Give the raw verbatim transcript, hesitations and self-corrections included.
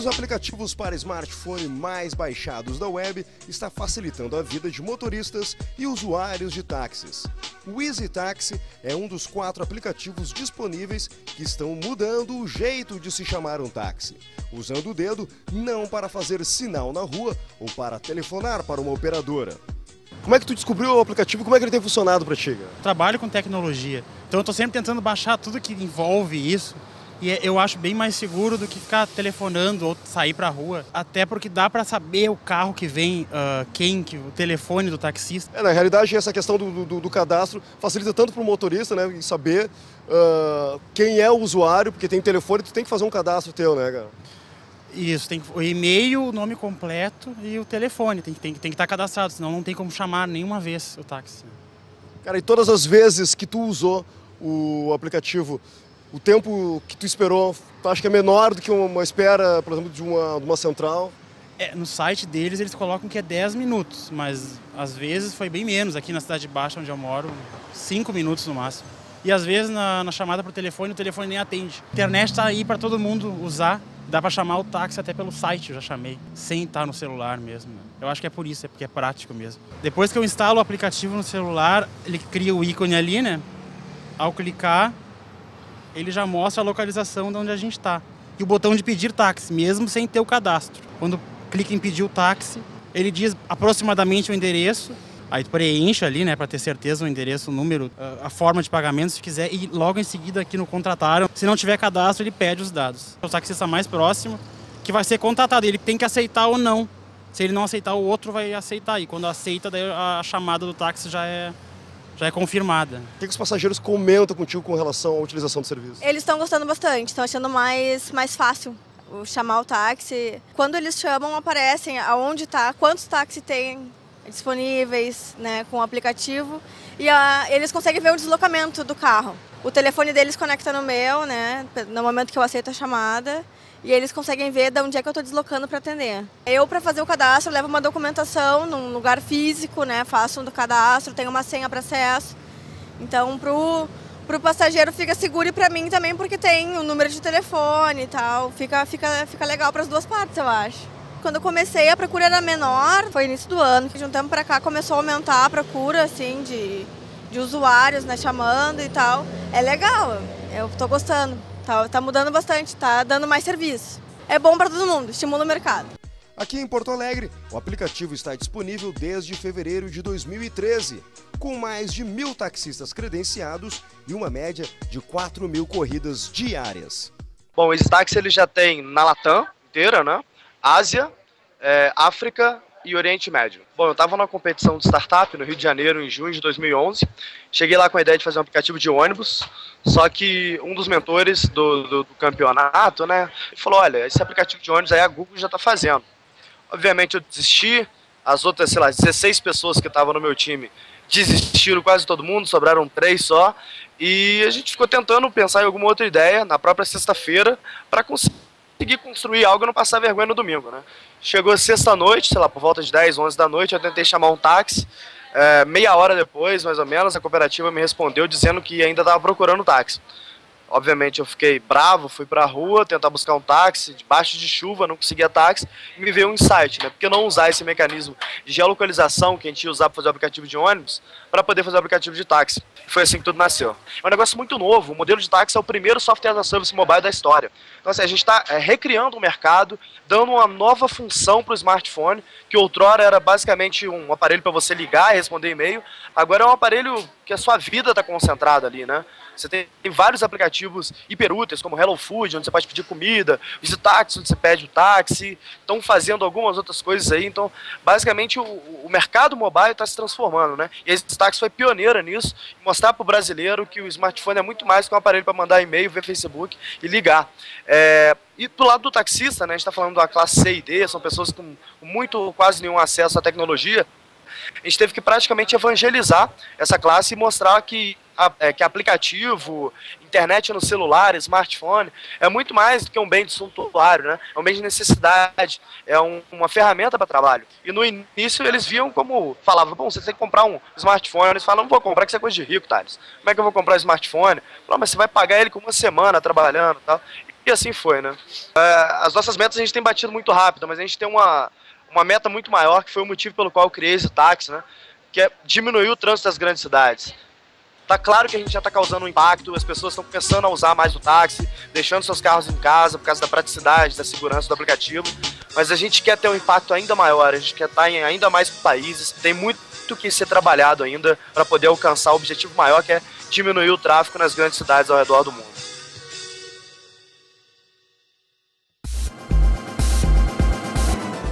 dos aplicativos para smartphone mais baixados da web está facilitando a vida de motoristas e usuários de táxis. O Easy Taxi é um dos quatro aplicativos disponíveis que estão mudando o jeito de se chamar um táxi, usando o dedo não para fazer sinal na rua ou para telefonar para uma operadora. Como é que tu descobriu o aplicativo? Como é que ele tem funcionado para ti? Trabalho com tecnologia, então eu estou sempre tentando baixar tudo que envolve isso. E eu acho bem mais seguro do que ficar telefonando ou sair pra rua. Até porque dá pra saber o carro que vem, uh, quem, que, o telefone do taxista. É, na realidade, essa questão do, do, do cadastro facilita tanto pro motorista, né? Em saber uh, quem é o usuário, porque tem telefone, tu tem que fazer um cadastro teu, né, cara? Isso, tem o e-mail, o nome completo e o telefone. Tem, tem, tem que estar cadastrado, senão não tem como chamar nenhuma vez o táxi. Cara, e todas as vezes que tu usou o aplicativo, o tempo que tu esperou, tu acha que é menor do que uma espera, por exemplo, de uma, de uma central? É, no site deles eles colocam que é dez minutos, mas às vezes foi bem menos. Aqui na Cidade Baixa, onde eu moro, cinco minutos no máximo. E às vezes na, na chamada por telefone, o telefone nem atende. A internet está aí para todo mundo usar, dá para chamar o táxi até pelo site, eu já chamei, sem estar no celular mesmo. Eu acho que é por isso, é porque é prático mesmo. Depois que eu instalo o aplicativo no celular, ele cria o ícone ali, né? Ao clicar, ele já mostra a localização de onde a gente está. E o botão de pedir táxi, mesmo sem ter o cadastro. Quando clica em pedir o táxi, ele diz aproximadamente o endereço. Aí tu preenche ali, né, para ter certeza o endereço, o número, a forma de pagamento, se quiser. E logo em seguida aqui no contrataram, se não tiver cadastro, ele pede os dados. O taxista mais próximo que vai ser contratado, ele tem que aceitar ou não. Se ele não aceitar, o outro vai aceitar. E quando aceita, daí a chamada do táxi já é... já é confirmada. O que os passageiros comentam contigo com relação à utilização do serviço? Eles estão gostando bastante, estão achando mais, mais fácil o chamar o táxi. Quando eles chamam, aparecem aonde está, quantos táxis tem disponíveis, né, com o aplicativo, e a, eles conseguem ver o deslocamento do carro. O telefone deles conecta no meu, né, no momento que eu aceito a chamada, e eles conseguem ver de onde é que eu estou deslocando para atender. Eu, para fazer o cadastro, levo uma documentação num lugar físico, né? Faço um cadastro, tenho uma senha para acesso. Então, pro, pro passageiro fica seguro e para mim também, porque tem o número de telefone e tal. Fica, fica, fica legal para as duas partes, eu acho. Quando eu comecei, a procura era menor, foi início do ano, que de um tempo para cá começou a aumentar a procura, assim, de, de usuários, né? Chamando e tal. É legal, eu estou gostando. Tá, tá mudando bastante, tá dando mais serviço. É bom para todo mundo, estimula o mercado. Aqui em Porto Alegre, o aplicativo está disponível desde fevereiro de dois mil e treze, com mais de mil taxistas credenciados e uma média de quatro mil corridas diárias. Bom, esse táxi ele já tem na Latam inteira, né? Ásia, é, África e Oriente Médio. Bom, eu estava numa competição de startup no Rio de Janeiro em junho de dois mil e onze. Cheguei lá com a ideia de fazer um aplicativo de ônibus, só que um dos mentores do, do, do campeonato, né, falou, olha, esse aplicativo de ônibus aí a Google já está fazendo. Obviamente eu desisti, as outras, sei lá, dezesseis pessoas que estavam no meu time desistiram quase todo mundo, sobraram três só, e a gente ficou tentando pensar em alguma outra ideia na própria sexta-feira para conseguir conseguir construir algo e não passar vergonha no domingo, né? Chegou sexta-noite, sei lá, por volta de dez, onze da noite, eu tentei chamar um táxi, é, meia hora depois, mais ou menos, a cooperativa me respondeu dizendo que ainda estava procurando táxi. Obviamente eu fiquei bravo, fui pra rua tentar buscar um táxi, debaixo de chuva, não conseguia táxi, e me veio um insight, né? Por que não usar esse mecanismo de geolocalização que a gente ia usar para fazer o aplicativo de ônibus, para poder fazer o aplicativo de táxi? Foi assim que tudo nasceu. É um negócio muito novo, o modelo de táxi é o primeiro software as a service mobile da história. Então assim, a gente está é, recriando o mercado, dando uma nova função para o smartphone, que outrora era basicamente um aparelho para você ligar e responder e-mail, agora é um aparelho que a sua vida está concentrada ali, né? Você tem, tem vários aplicativos hiperúteis, como Hello Food, onde você pode pedir comida, Easy Taxi, onde você pede o táxi, estão fazendo algumas outras coisas aí. Então, basicamente, o, o mercado mobile está se transformando, né? E a Easy Taxi foi pioneira nisso, mostrar para o brasileiro que o smartphone é muito mais que um aparelho para mandar e-mail, ver Facebook e ligar. É, e do lado do taxista, né, a gente está falando da classe C e D, são pessoas com muito, quase nenhum acesso à tecnologia. A gente teve que praticamente evangelizar essa classe e mostrar que é, que aplicativo, internet no celular, smartphone, é muito mais do que um bem de suntuário, né? É um bem de necessidade, é um, uma ferramenta para trabalho. E no início eles viam como, falavam, bom, você tem que comprar um smartphone, eles falam, não vou comprar, que isso é coisa de rico, Thales. Como é que eu vou comprar um smartphone? Falaram, mas você vai pagar ele com uma semana trabalhando e tal. E assim foi, né? É, as nossas metas a gente tem batido muito rápido, mas a gente tem uma, uma meta muito maior, que foi o motivo pelo qual eu criei esse táxi, né? Que é diminuir o trânsito das grandes cidades. Tá claro que a gente já está causando um impacto, as pessoas estão começando a usar mais o táxi, deixando seus carros em casa por causa da praticidade, da segurança do aplicativo, mas a gente quer ter um impacto ainda maior, a gente quer estar em ainda mais países, tem muito que ser trabalhado ainda para poder alcançar o objetivo maior, que é diminuir o tráfego nas grandes cidades ao redor do mundo.